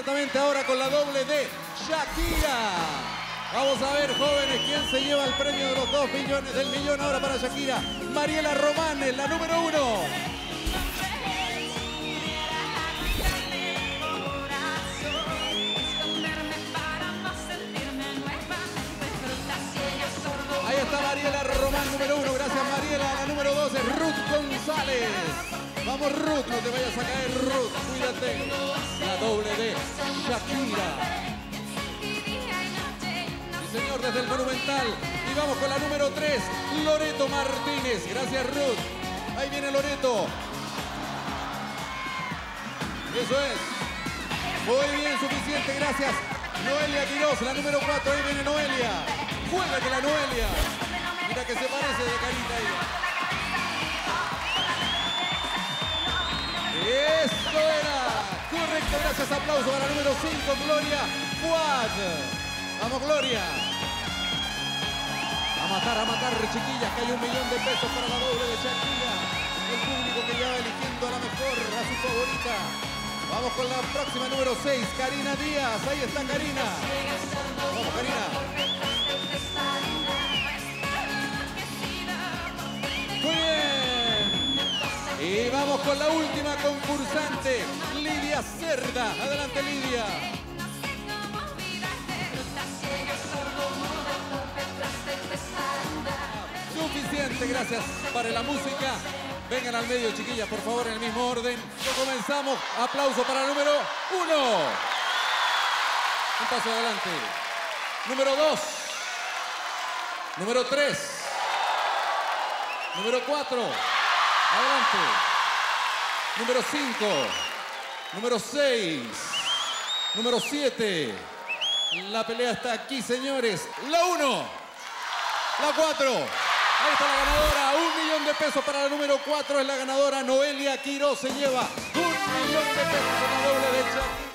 Inmediatamente ahora con la doble de Shakira. Vamos a ver, jóvenes, quién se lleva el premio de los 2 millones del millón ahora para Shakira. Mariela Román es la número 1. Ahí está Mariela Román, número 1. Gracias, Mariela. La número 2 es Ruth González. Vamos, Ruth, no te vayas a caer, Ruth. Cuídate. La doble de Shakira. Sí, señor, desde el Monumental. Y vamos con la número 3, Loreto Martínez. Gracias, Ruth. Ahí viene Loreto. Eso es. Muy bien, suficiente, gracias. Noelia Quiroz, la número 4. Ahí viene Noelia. Juégate la Noelia. Mira que se parece de carita ella. ¡Eso era! Correcto, gracias. Aplauso para la número 5, Gloria Fuad. Vamos, Gloria. A matar, chiquillas, que hay 1 millón de pesos para la doble de Shakira. El público que ya va eligiendo a la mejor, a su favorita. Vamos con la próxima, número 6, Karina Díaz. Ahí está Karina. Vamos, Karina. Muy bien. Y vamos con la última concursante, Lidia Cerda. Adelante, Lidia. Suficiente, gracias. Para la música. Vengan al medio, chiquillas, por favor, en el mismo orden. Comenzamos. Aplauso para el número 1. Un paso adelante. Número 2. Número 3. Número 4. Adelante. Número 5. Número 6. Número 7. La pelea está aquí, señores. La 1. La 4. Ahí está la ganadora, 1 millón de pesos para la número 4. Es la ganadora, Noelia Quiroz. Se lleva 1 millón de pesos en la doble de Shakira.